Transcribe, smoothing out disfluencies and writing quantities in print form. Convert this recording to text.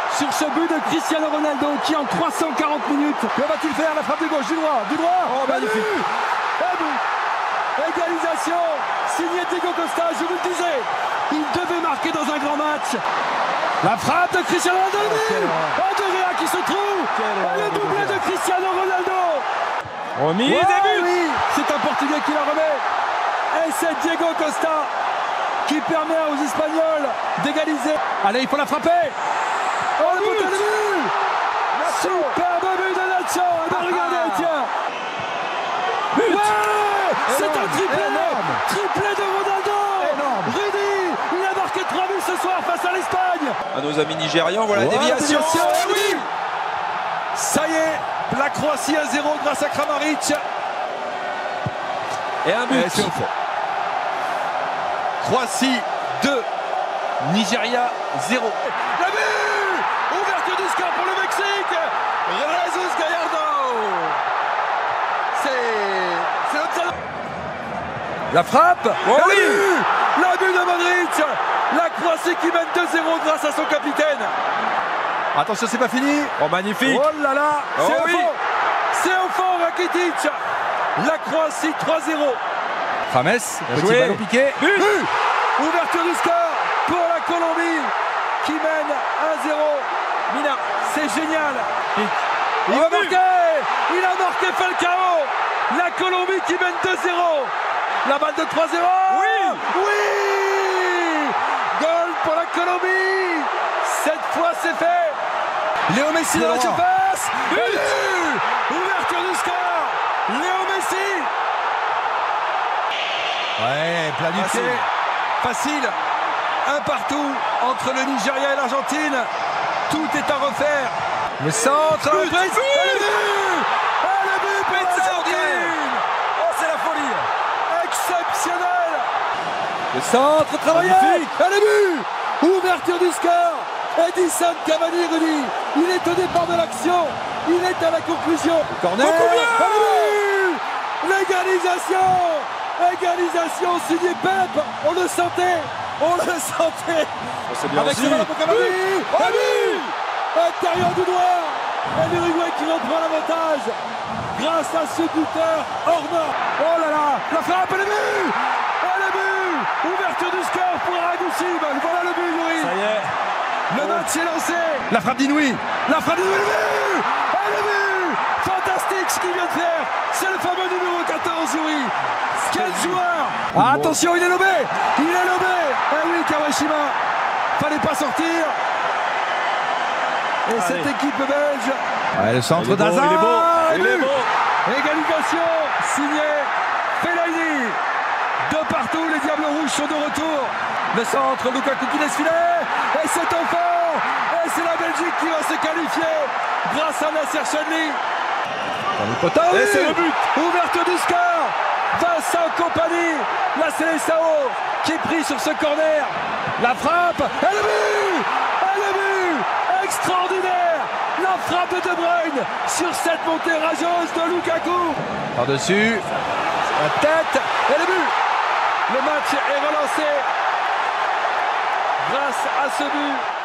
sur ce but de Cristiano Ronaldo qui en 340 minutes. Que va-t-il faire? La frappe du gauche, du droit, Oh, magnifique. Égalisation, signé Diego Costa, je vous le disais. Il devait marquer dans un grand match. La frappe de Cristiano Ronaldo. De Gea qui se trouve. Le doublé de Cristiano Ronaldo. Remise et but. Oui, c'est un Portugais qui la remet. Et c'est Diego Costa qui permet aux Espagnols d'égaliser. Allez, il faut la frapper. Oh, le but de but. Superbe but de Nacho. Regardez, tiens. But. Ouais, c'est un triplé. Énorme. Triplé de Ronaldo. Énorme. Rudy, il a marqué 3 buts ce soir face à l'Espagne. À nos amis nigérians, voilà, déviation. Oui. Ça y est, la Croatie à 0 grâce à Kramaric. Et un but. Et c'est au fond. Croatie 2, Nigeria 0. Le but! Ouverture du score pour le Mexique. Jesus Gallardo. C'est notre... La frappe. Oh le oui. but! Le but de Modric. La Croatie qui mène 2-0 grâce à son capitaine. Attention, c'est pas fini. Oh, magnifique. Oh là là. Oh C'est oui. au fond. C'est au fond, Rakitic. La Croatie 3-0. James, Petit ballon piqué. But. Ouverture du score pour la Colombie qui mène 1-0. Mina. C'est génial. Il Oh, va but. marquer. Il a marqué Falcao. La Colombie qui mène 2-0. La balle de 3-0. Oui. Oui. Goal pour la Colombie. Cette fois c'est fait. Léo Messi dans la surface. But. Ouverture du score. Léo Messi. Ouais, plein du pied. Facile. Un partout entre le Nigeria et l'Argentine. Tout est à refaire. Le centre. But. Et le but. Et le but pour l'Argentine. Oh, c'est la folie. Exceptionnel. Le centre travaillé. Magnifique. Et le but. Ouverture du score. Edison Cavani, Rudy. Il est au départ de l'action. Il est à la conclusion. Corner. Et le but. L'égalisation. Égalisation signée Pep. On le sentait. On le sentait. Oh, c'est bien Avec aussi. ce ballon pour Cavani. Et but. Intérieur du droit. Et l'Uruguay qui reprend l'avantage grâce à ce buteur hors norme. Oh là là. La frappe et le but. Et le but. Ouverture du score pour Aragoussi. Voilà le but, Yuri. Ça y est. Le match est lancé. La frappe d'Inouï. La frappe d'Inouï. Le but. Et le but. Fantastique ce qu'il vient de faire. C'est le fameux numéro 14, Yuri. Quel joueur. Ah, attention, il est lobé. Il est lobé. Eh oui, Kawashima. Fallait pas sortir. Et cette équipe belge. Ouais, le centre d'Hazard. Il est beau. Il est beau. Égalisation signée Fellaini. De partout, les Diables Rouges sont de retour. Le centre, Lukaku qui laisse filer. Et c'est au fond. Et c'est la Belgique qui va se qualifier grâce à Nasser Chadli. Et c'est le but. Ouverture du score. Vincent Kompany. La Seleção qui est pris sur ce corner. La frappe. Et le but. Et le but. Extraordinaire. La frappe de De Bruyne sur cette montée rageuse de Lukaku. Par-dessus. La tête et le but. Le match est relancé grâce à ce but